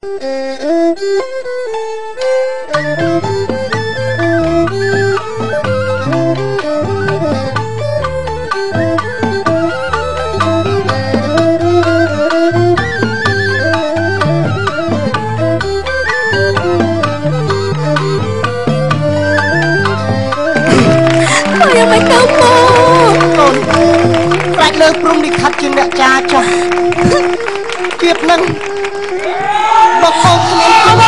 លើព្រំនេះខាត់ជាអ្នកចាចុះទៀតនឹងបបោគ្នា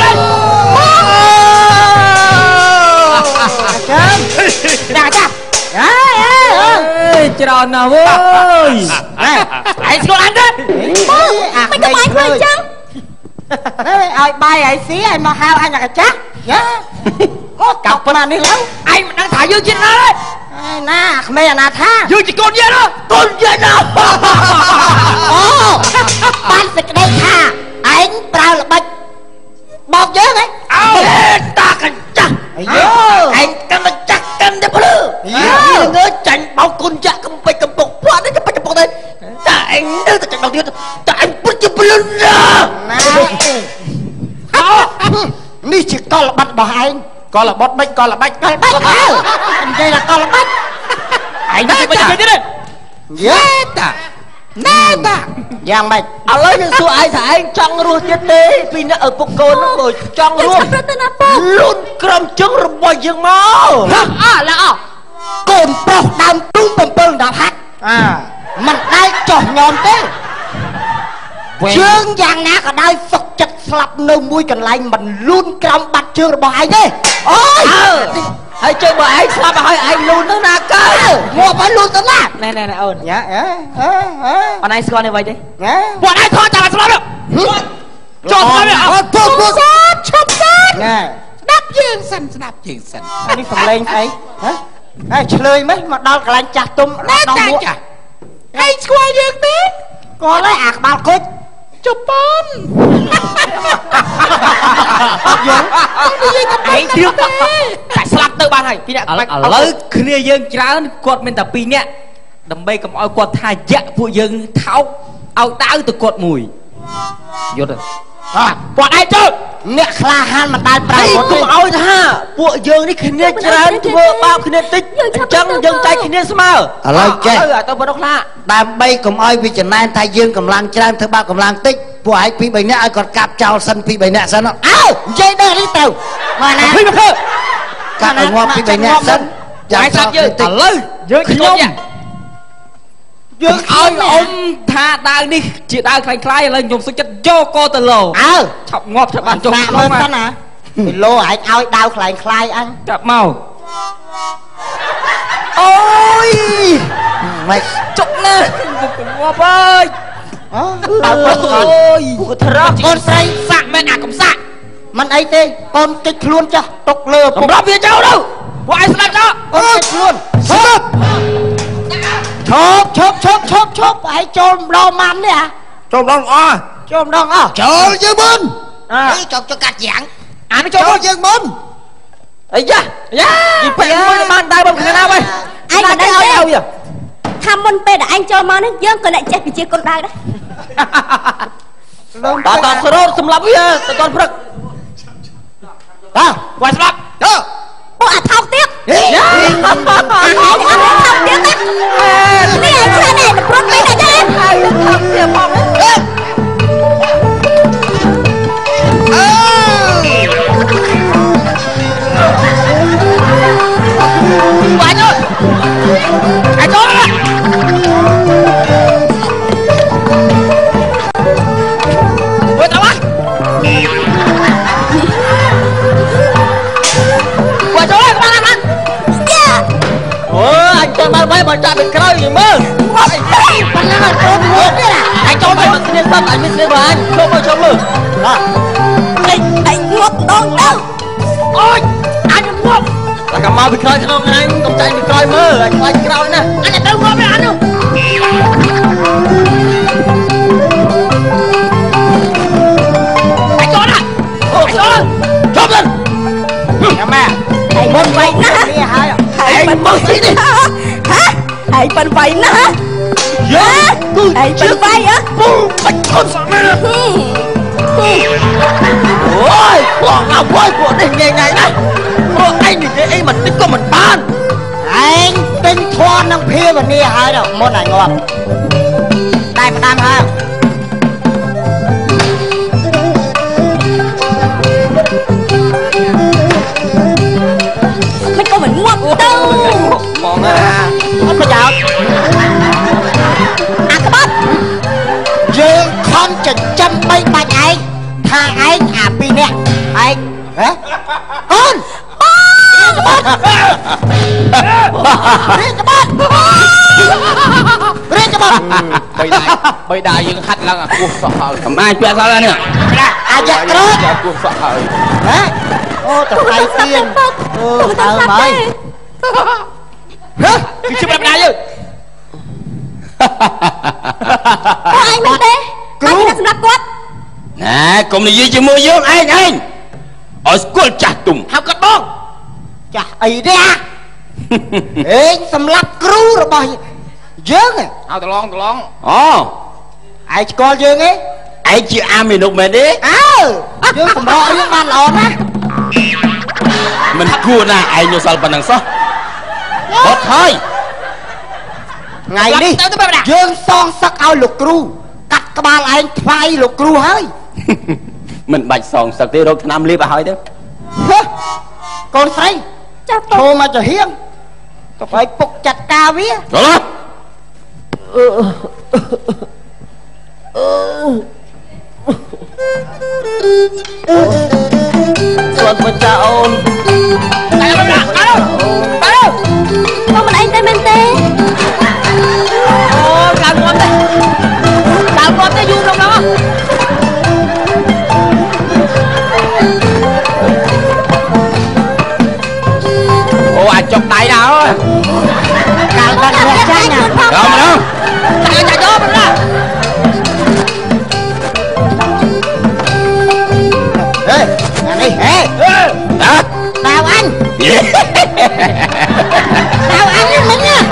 ចាំដាក់អើយច្រើនណាស់វើយឯងស្គាល់អញទេមិនទៅបាយខ្លួនចឹងឲ្យបាយឲ្យស៊ីឲ្យមកហៅអញអាចាស់យ៉ាអូកោប៉ុណ្ណានេះឡើងឯងមិនដឹងថាយើងជាណាទេណាក្មេងអាណាថាយើងជាកូនយាយកូនយាយណាអូបានសេចក្តីថាឯងប្រើល្បិចបោកយើងហ៎អើតាកញ្ចាស់ឯងកាន់ចាស់កាន់តែភ្លឺងើចាញ់បោកគុណចាក់កំពេចកំពុកផ្លាត់នេះកំពេចកំពុកទេតែឯងនៅតែចាញ់បោកទៀតតែឯងពិតជាភ្លឺណានេះជាកលល្បិចរបស់ឯងកលល្បិចមិនកលល្បិចកលល្បិចហៅនិយាយថាកលល្បិចឯងនិយាយមិនឃើញទេយេតាណែតាយ៉ាងម៉េចឥឡូវនឹងសួរឯងថាឯងចង់រស់ទៀតទេពីអ្នកឪពុកកូននោះដូចចង់រស់លូនក្រុមជើងរបស់យើងមកល្អកូនប្រុសដើមទុំ7 10ហាត់មិនដែលចោះញោមទេជើងយ៉ាងណាក៏ដោយសុកចិត្តស្លាប់នៅមួយកន្លែងមិនលូនក្រោមបាត់ជើងរបស់ឯងទេអូយហើយជើងរបស់ឯងស្លាប់ហើយឯងលូនទៅណាកើមកបើលូនទៅណាណែអូនយ៉ាអូនឯងស្គាល់នេះអ្វីទេពួកឯងថតចាំឲ្យស្លាប់ចុះស្លាប់អត់ពួកឈប់សិនណែស្ដាប់យើងសិននេះសំឡេងស្អីហ៎ឆ្លើយមិនមកដល់កន្លែងចាស់ទុំដល់មួកឯងស្គាល់យើងទេគាត់ហើយអាក្បាលគុជជប៉ុនយើងឯងទៀតតែស្លាប់ទៅបានហើយពីអ្នកឥឡូវគ្នាយើងច្រើនគាត់មានតែ2នាក់ដើម្បីកុំឲ្យគាត់ថាយៈពួកយើងថោកឲ្យដាវទៅគាត់មួយយល់ទេគាត់ឯងទៅអ្នកក្លាហានមិនដែលប្រើគាត់ទេកុំឲ្យថាពួកយើងនេះគ្នាច្រើនធ្វើបាបគ្នាតិចអញ្ចឹងយើងចែកគ្នាស្មើឥឡូវចេះទៅប៉ុណ្ណោះខ្លាដើម្បីកុំឲ្យវាចំណែនថាយើងកម្លាំងច្រើនធ្វើបាបកម្លាំងតិចពួកឯង2 3នាក់ឲ្យគាត់កាប់ចោលសិន2 3នាក់សិនអើនិយាយដល់នេះទៅមកណាកាប់ឲ្យងាប់2 3នាក់សិនចាំស្ដាប់យើងឥឡូវយើងខ្ញុំយើងឲ្យអ៊ំថាដាវនេះជាដាវคล้ายៗឥឡូវខ្ញុំសុខចិត្តយកកទៅលោឆាប់ងាប់ឆាប់បានចុះមកសិនណាពីលោឯងឲ្យដាវคล้ายអញចាប់មកអូយមិនចុកណាងាប់អើយអូយធរកូនស្រីសាក់មែនអាកំសាក់មិនអីទេកូនកិច្ចខ្លួនចាស់ຕົកលើកំរាប់វាចោលទៅពួកឯងស្ដាប់ចោលកូនកិច្ចខ្លួនស្ដាប់ឈប់ឯងចូលម្ដងម៉ាំនេះចូលម្ដងចូលយើងមុនចូលកាត់យ៉ាងអានេះចូលយើងមុនអីយ៉ាពីពេលមួយបានដែរបងគ្នាណាវិញឯងមិនដឹងឲ្យថាមុនពេលដែលឯងចូលមកនេះយើងក៏អ្នកចេះពីជាកូនដៅដែរតើស្រោតសម្លាប់វាតើព្រឹកវាស្លាប់ពួកអាថោកទៀតនេះឯងឆ្លាតឯងប្រត់ពេកអីទេហើយថោកទៀតផងបាញ់អើចូលណាមើលតើចាំមើលវិញបើចាប់ពីក្រោយយីមើលប៉ុណ្ណាចូលមើលទៀតឯងចូលទៅមកគ្នាសិនឯងមានគ្នាបើអញចូលមើលឯងងាប់ដងទៅអូយអញងាប់តែកុំមកពីក្រោយក្នុងអញកុំចាញ់ពីក្រោយមើលអញខ្លាចក្រោយណាអញទៅងាប់ឯអញនោះឯងចូលណាចូលទៅចាំម៉ែឯងមុនវិញណានេះហើយឯងមើលទីនេះឯងប៉ិនវាយណាយ៉ាឯងប៉ិនវាយហ៎ពុំបាច់ខំសាមែន ôi bọn nào ôi của này ngày này của anh thì cái mình tính có mình bán anh tính thua năm kia mà đi hai đâu món này ngon đây mà đam ha mình có mình mua đâu món à không có chào à các bác dương con chừng trăm bay bạch anh thằng anh à pi nè anh hả con bây đại dương hắt lăng à cuộc sợ hời thầm ai chuyện sao ra nè à dạ đó cuộc sợ hời hả ô tập tay tiên mới hả cái chụp làm đài chứ anh mình thế anh đã sắp quát nè cùng đi chứ mua dương anh ở school chặt tùng học cắt bông chà ấy đấy à ê xâm lắp cru rồi bao dương à เอาตะลองอ๋อ ai con dương ấy ไอ้จีอามีนุกแม่ดิ dương sầm rọ dương ban lòn á มันกูน่ะไอ้โยซัลปันนังซะบดเฮ้ย ngày đi dương son sắc ao lục cru cắt cái ba anh phai lục cru hơi มันบัดสองสักทีรถน้ำรีบไปเฮ้ยเด้อ con say cho tôi thô mà cho hiên tôi phải phục chặt ca vía รถส่วนมันจะโอน con mình anh tên men tê làm con cái vui trong đó ô à chọc tay nào càng con được cha nhà đâu mà đâu chạy vô mình ra ê đi ê hả tao anh tao anh với mình nha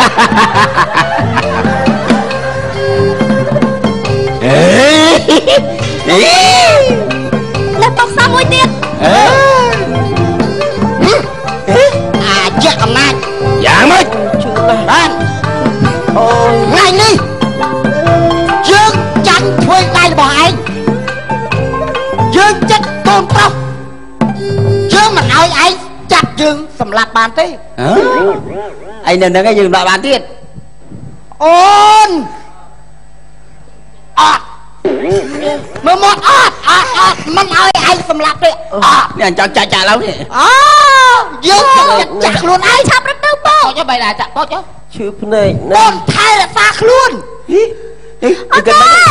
lên bọc sao môi tiền à chắc cầm nai dạ mấy anh ngay đi dương tranh thuê tay bỏ anh dương chết con tóc dương mình ơi anh chặt dương sầm lạp bàn thế anh nên cái dừng lại bàn tiết ôn mà một mình ơi anh sầm lạp đi nè anh cho chà lâu đi dương chặt luôn anh chắp đất đâu bố cho bay lại chặt bó chứ chụp này con thay là phạt luôn ok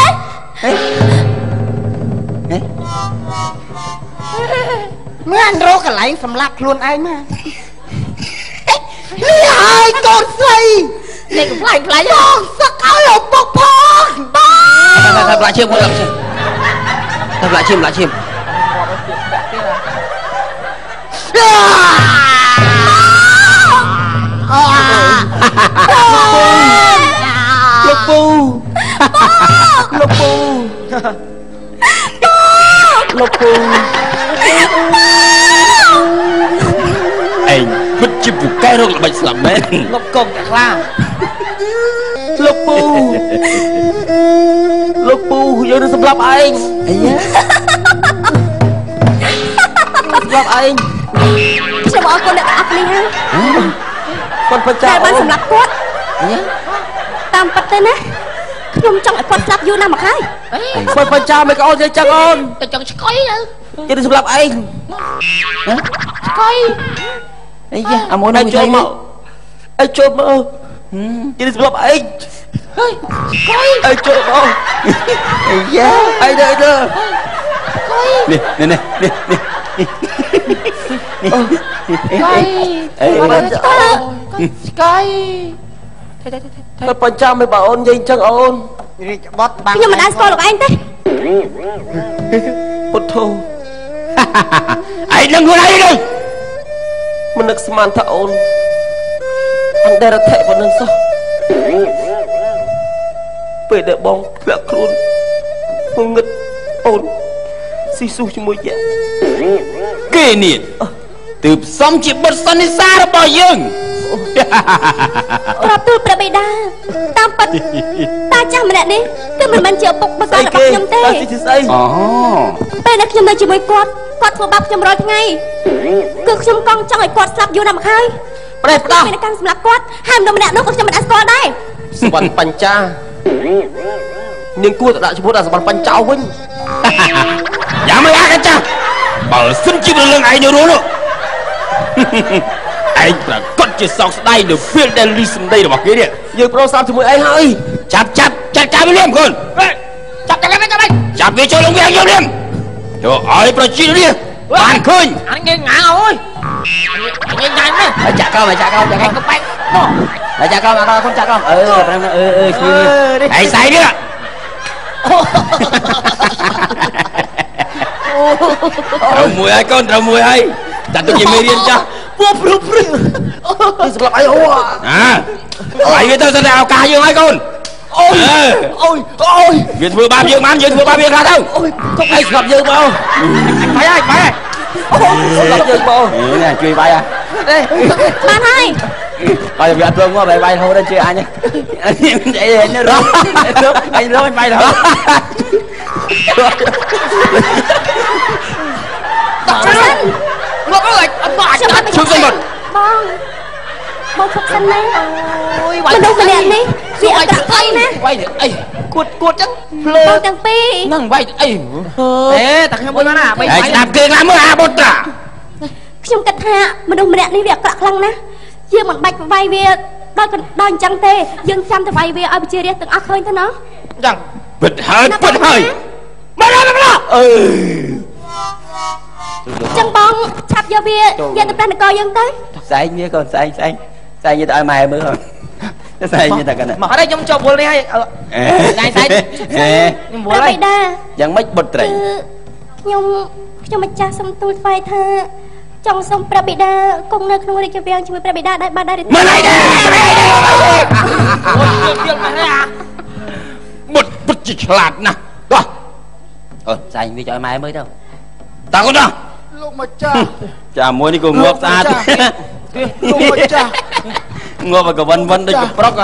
mấy anh rô cả lại sầm lạp luôn anh mà Lý hai con xây này cũng phải con sắc áo lục bọc phong thật lại chim thật lại chim lục bù lục bù lục bù anh bất chim buộc cái rồi là bạch sầm đấy lục công cả ra lục bù giờ nó sắp lắp anh sắp anh cho bọn con đã áp lên ha con phân แต่បានសម្រាប់គាត់តាមពិតទៅណាខ្ញុំចង់ឲ្យគាត់ស្លាប់យូរណាស់មកហើយคนphân cha mày có ôn chơi chẳng ôn តែចង់ឆ្កុយទៅ cho đi sắp lắp anh ឆ្កុយ ấy da à muốn anh trộm mơ cho đi sắp lắp anh ហើយឆ្កុយ anh trộm mơ ấy da anh đây nè nè nè nè Thôi bọn cha mày bảo ôn dinh chẳng ôn nhưng mà đang coi được anh thế Bột thô anh đừng có đây đi mình được xem thả ôn anh đây là thệ vào nâng sao về để bóng lạc luôn không ngất ôn ស៊ីស៊ូជាមួយយ៉ាគេនេះទើបសំជាបុត្រសន្និសារបស់យើងប្រាប់ទូលព្រះបិតាតាមពិតតាចាស់ម្នាក់នេះគឺមិនមែនជាឪពុកបករបស់ខ្ញុំទេអូពេលដែលខ្ញុំនៅជាមួយគាត់ធ្វើបាបខ្ញុំរាល់ថ្ងៃគឺខ្ញុំកង់ចង់ឲ្យគាត់ស្លាប់យូរណាស់មកហើយប្រែផ្ដោះមានការសម្លាប់គាត់ហើយមនុស្សម្នាក់នោះក៏ខ្ញុំមិនអាចស្គាល់ដែរសវណ្ណបញ្ចានាងគួរទៅដាក់ឈ្មោះដល់សវណ្ណបញ្ចោវិញយ៉ាងម៉េចអាកញ្ចាបើសិនជារឿងឯងនៅរស់នោះឯងប្រកាសជាសោកស្ដាយនៅពេលដែលឮសម្ដីរបស់គេនេះយើងប្រុសស្ដាប់ជាមួយឯងហើយចាប់ការវាលៀមកូនចាប់វាចូលលងវាយកលៀមចូលឲ្យប្រជារាស្ត្របានឃើញអញងាយងាងអើយងាយងាយណាស់ចាក់ក្រោមចាក់ក្រោមមកចាក់ក្រោមអត់កូនចាក់ក្រោមប្រឹងឈ្មោះឯងស្អីនេះត្រូវមួយហើយកូនត្រូវមួយហើយចាត់ទុកជាមេរៀនចាស់ព្រោះនេះសម្រាប់អីហូឲ្យវាទៅសិនតែឱកាសយើងហើយកូនអូយវាធ្វើបាបយើងបានយើងធ្វើបាបវាខ្លះទៅអូយកុំឲ្យស្លាប់យើងបងបាយហើយស្លាប់យើងបងនេះជួយបាយហ៎បានហើយបាយវាអត់ព្រមមកបាយហូរទៅជួយអញអីនេះរកអញរកបាយរហូតតោះសិនមកអើយអត់អាចឈប់សិនមកបងឈប់សិនណាអូយមនុស្សម្នាក់នេះវាអត់ប្រាក់អីណាវាយអីគួតចឹងភ្លើទាំងពីរហ្នឹងវាយអីតែខ្ញុំមិនណាបីស្ដាប់គេឡើងមើលអាបុត្រាខ្ញុំគិតថាមនុស្សម្នាក់នេះវាអាក្រក់ខ្លាំងណាស់យើងមិនបាច់វាយវាដល់អញ្ចឹងទេយើងចាំទៅវាយវាឲ្យប្រជារាស្ត្រទាំងអស់ឃើញទៅណាអញ្ចឹងពិតហើយមកចឹងបងឆាប់យកវាយកទៅព្រះនគរយើងទៅស្អែកវាកូនស្អែកវាទៅឲ្យម៉ែមើលហើយស្អែកវាទៅកណ្ដាមកហើយខ្ញុំចូលវល់នេះហើយស្អែកខ្ញុំវល់ហើយយ៉ាងម៉េចបុត្រីខ្ញុំម្ចាស់សុំទូលថ្វាយថាចង់សុំព្រះបិតាគង់នៅក្នុងរាជវាំងជាមួយព្រះបិតាដែរបានដែរមិនអីទេបុត្រពិតជាឆ្លាតណាស់តោះស្អែកវាឲ្យម៉ែមើលទៅតើកូនណាលោកម្ចាស់ចាមួយនេះក៏ងាប់ស្អាតលោកម្ចាស់ងាប់ក៏វិនដូចប្រុកមក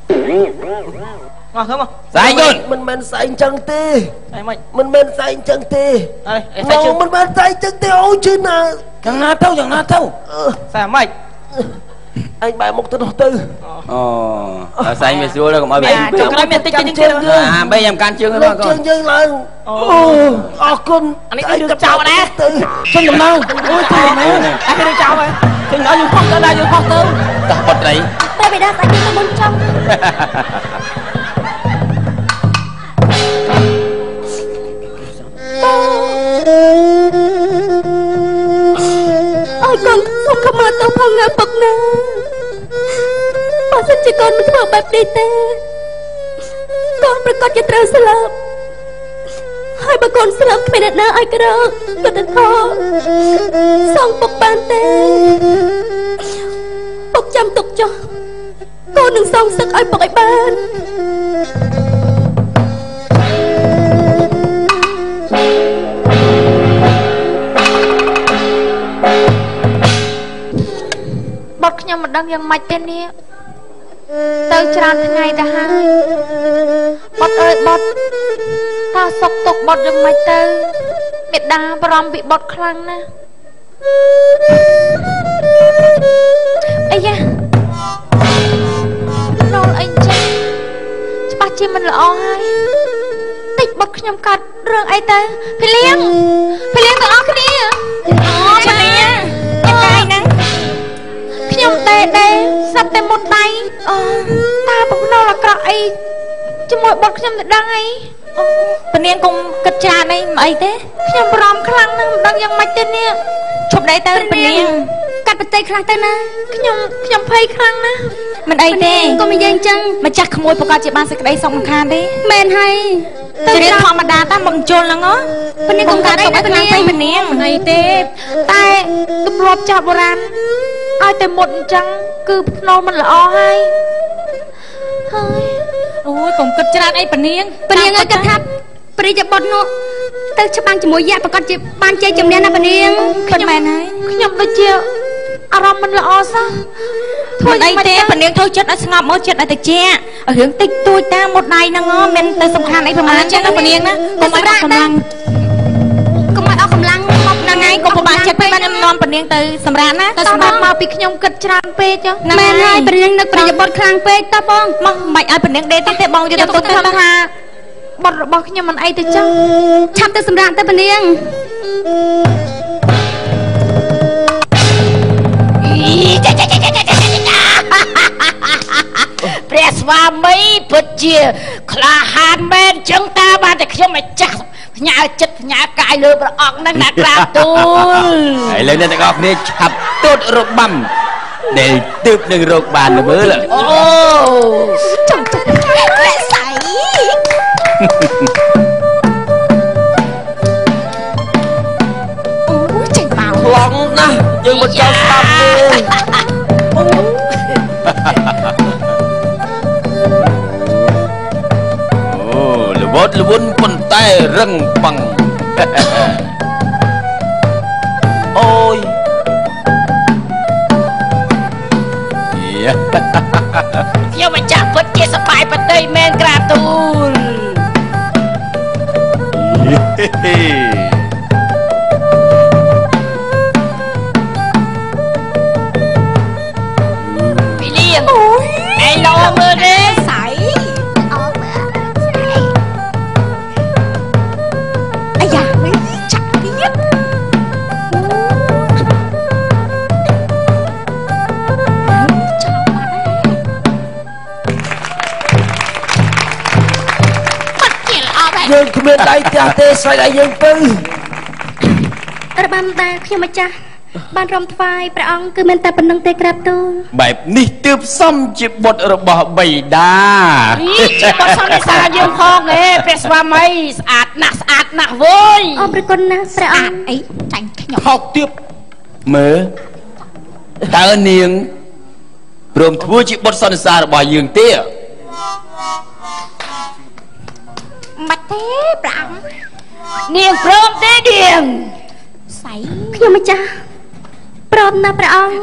ធ្វើមកស្អែកកូនមិនមែនស្អែកចឹងទេស្អែកមិនមិនមែនស្អែកចឹងទេមិនមែនស្អែកចឹងទេអូជឿណាយ៉ាងណាទៅស្អែកមិនអញបែរមុខទៅនោះទៅអូស្អែកវាស្រួលទៅកុំឲ្យវាចុះក្រោយមានតិចជើងបីខ្ញុំកាន់ជើងទៅកូនយើងឡើងអរគុណអានេះគឺចោលដែរទៅចេញដំណើរអូយទៅមែនអានេះចោលហើយចេញដល់យើងផុសទៅដែរយើងផុសទៅតោះបុត្រីតែបិតាស្អែកទៅមុនចំអើយកូនសុំខំមើលទៅផងណាពុកណាបើសិនជាកូនមិនធ្វើបែបនេះទេកូនប្រកាសជាត្រូវស្លាប់ហើយបើកូនស្លាប់គ្មានអ្នកណាឲ្យក្រក៏ទៅខសងពុកបានទេពុកចាំទុកចុះកូននឹងសងសឹកឲ្យពុកឲ្យបានបត់ខ្ញុំមិនដឹងយ៉ាងម៉េចទេនេះទៅច្រើនថ្ងៃទៅហើយបត់អើយបត់តើសុកទុកបត់យ៉ាងម៉េចទៅមេដាបារម្ភពីបត់ខ្លាំងណាស់អាយ៉ាណូលអីចេះច្បាស់ជាមិនល្អហើយតិចបត់ខ្ញុំកាត់រឿងអីទៅភីលៀងទាំងអស់គ្នាភីលៀងយ៉ាងកាយហ្នឹងខ្ញុំទេស្រាប់តែមុតដៃតាបំណុលអាក្រក់អីជាមួយបត់ខ្ញុំទៅដឹងអីពនាងកុំគិតច្រើនអីមិនអីទេខ្ញុំបារម្ភខ្លាំងណាស់មិនដឹងយ៉ាងម៉េចទេនេះឈប់ដៃទៅពនាងកាត់បន្តិចខ្លះទៅណាខ្ញុំភ័យខ្លាំងណាស់មិនអីទេកុំនិយាយអញ្ចឹងម្ចាស់ក្មួយប្រកាសជាបានសេចក្តីសុខមិនខានទេមែនហើយទៅរៀនធម្មតាតាមមកជុលហ្នឹងពនាងកុំកាត់អីទៅខ្លាំងពេកពនាងមិនអីទេតែទម្លាប់ចាស់បុរាណឲ្យតែមុតអញ្ចឹងគឺភ្នោមិនល្អហើយអូយកុំគិតច្រើនអីពនាងឲ្យគិតថាព្រិយបុត្រនោះទៅច្បាំងជាមួយយៈប្រកាសជាបានជ័យជំនះណាប៉នាងខ្ញុំមែនហើយខ្ញុំដូចជាអារម្មណ៍មិនល្អសោះធ្វើអីទេប៉នាងធ្វើចិត្តឲ្យស្ងប់មកចិត្តឲ្យតិចរឿងតិចតួចតាមមុតដៃហ្នឹងមិនទៅសំខាន់អីប្រហែលចឹងណាប៉នាងណាកុំឲ្យអស់កម្លាំងកុំឲ្យអស់កម្លាំងមកហ្នឹងហើយកុំប្របាក់ចិត្តពេកបានខ្ញុំនាំប៉នាងទៅសម្រាប់ណាទៅសម្រាប់មកពីខ្ញុំគិតច្រើនពេកចុះមែនហើយប៉នាងនឹកប្រយោជន៍ខ្លាំងពេកតើបងមកមិនឲ្យប៉នាងដេកទេបងយកទៅទុកទៅថាបត់របស់ខ្ញុំមិនអីទៅចឹងឆាប់ទៅសម្រាប់ទៅប៉នាងព្រះស្វាមីពិតជាក្លាហានមែនចឹងតាបានតែខ្ញុំឲ្យចាស់ផ្ញើចិត្តផ្ញើកាយលើព្រះអង្គហ្នឹងណាក្រាបទូលហើយលើអ្នកទាំងអស់គ្នាឆាប់ទូតរបាំដែលទើបនឹងរកបានមើលអូចាំលែកស្អីអូចេញមកខ្លាំងណាស់យើងមិនចង់ស្ដាប់ទេវត្តលវុនប៉ុន្តែរឹងប៉ឹងអូយខ្ញុំមិនចាក់ពិតជាសប្បាយប្រតិមែនក្រាបទូលពីលៀងឯងលោមើលទេយើងគ្មានដៃផ្ទះទេស្រេចឲ្យយើងពឹងរបាំដែលខ្ញុំម្ចាស់បានរំថ្វាយព្រះអង្គគឺមានតែប៉ុណ្្នឹងទេក្រាបទូលបែបនេះទើបសមជាបុត្ររបស់បិតាជាបុត្រសន្និសាយើងផងព្រះស្វាមីស្អាតណាស់វើយអរគុណណាស់ព្រះអង្គអីចាញ់ខ្ញុំថោកទៀតមើលតើនាងព្រមធ្វើជាបុត្រសន្និសារបស់យើងទេមិនទេព្រះអង្គនាងព្រមទេនាងស្អីខ្ញុំម្ចាស់ព្រមណាព្រះអង្គ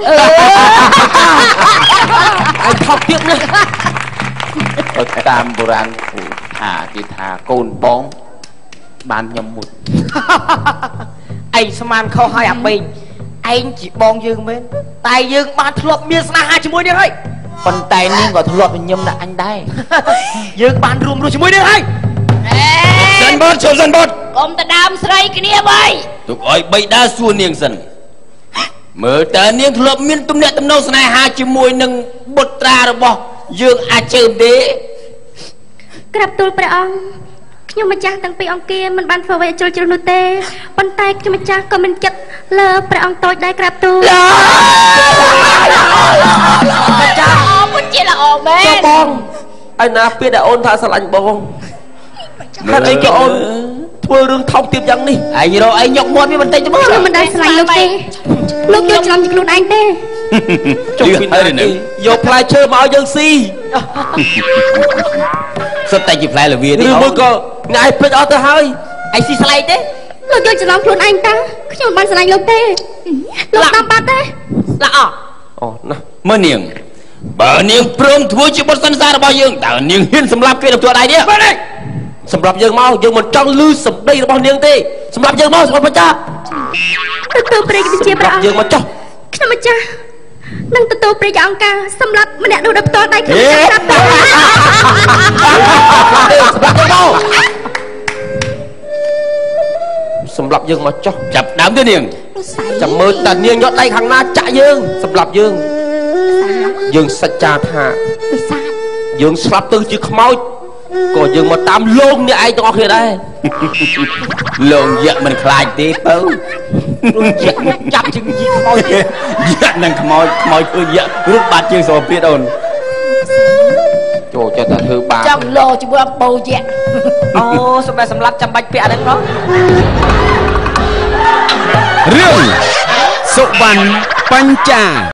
ឲ្យថោកទៀតណាតាមបុរាណគេថាកូនបងបានខ្ញុំមួយឯងស្មានខុសហើយអាបេងឯងជាបងយើងមែនតែយើងបានធ្លាប់មានស្នេហាជាមួយនាងហើយប៉ុន្តែនាងក៏ធ្លាប់ញញឹមដាក់អញដែរយើងបានរួមរស់ជាមួយនាងហើយសិនបត់ចូលសិនបត់កុំទៅដើមស្រីគ្នាបីទុកឲ្យបិតាសួរនាងសិនមើលតើនាងធ្លាប់មានទំនាក់ទំនងស្នេហាជាមួយនឹងបុត្រារបស់យើងអាចជើមទេក្រាបទូលព្រះអង្គខ្ញុំម្ចាស់ទាំងពីរអង្គាមិនបានធ្វើអ្វីជ្រុលជ្រុះនោះទេប៉ុន្តែខ្ញុំម្ចាស់ក៏មិនចិត្តលើព្រះអង្គតូចដែរក្រាបទូលម្ចាស់ពិតជាល្អមែនចុះបងឯណាពេលដែលអូនថាស្រឡាញ់បងហេតុអីក៏អូនធ្វើរឿងថោកទាបយ៉ាងនេះឯងរកឯងញឹកមាត់វាបន្តិចទៅមើលខ្ញុំមិនដែលស្រឡាញ់លោកទេលោកយកច្រឡំជាខ្លួនឯងទេចុះពីណាយកផ្លែឈើមកឲ្យយើងស៊ីសុទ្ធតែជាផ្លែលវាទេឬមួយក៏ថ្ងៃពេជ្រអត់ទៅហើយឯងស៊ីស្លែកទេលោកយកច្រឡំខ្លួនឯងតាខ្ញុំមិនបានស្រឡាញ់លោកទេលោកតាមបាត់ទេល្អអូណាមើលនាងបើនាងព្រមធ្វើជាបុត្រសន្និសារបស់យើងតើនាងហ៊ានសម្លាប់គេដល់ខ្លួនឯងទេបាទសម្រាប់យើងមកយើងមិនចង់លឺសម្ដីរបស់នាងទេសម្រាប់យើងមកសម្រាប់ម្ចាស់ទទួលព្រះវិជាព្រះអង្គយើងមកចុះខ្ញុំម្ចាស់នឹងទទួលព្រះអង្គការសម្រាប់ម្នាក់នោះដោយផ្ទាល់ដៃខ្ញុំស្រាប់ទៅសម្រាប់យើងមកចុះចាប់ដើមទៅនាងចាំមើលតើនាងយកដៃខាងណាចាក់យើងសម្រាប់យើងសច្ចាថាយើងស្លាប់ទៅជាខ្មោចក៏យើងមកតាមលងអ្នកឯងទាំងអស់គ្នាដែរលងយៈមិនខ្លាចទេបើយៈចាប់ជើងយីខ្មោចទេយៈនឹងខ្មោចធ្វើយៈរូបបាត់ជាងស្រោបទៀតអូនចូលចិត្តតែធ្វើបាបចង់លោជាមួយអំបោយៈអូសម្រាប់ចាំបាច់ពាក់អាហ្នឹងផងរឿងសុវណ្ណបញ្ចា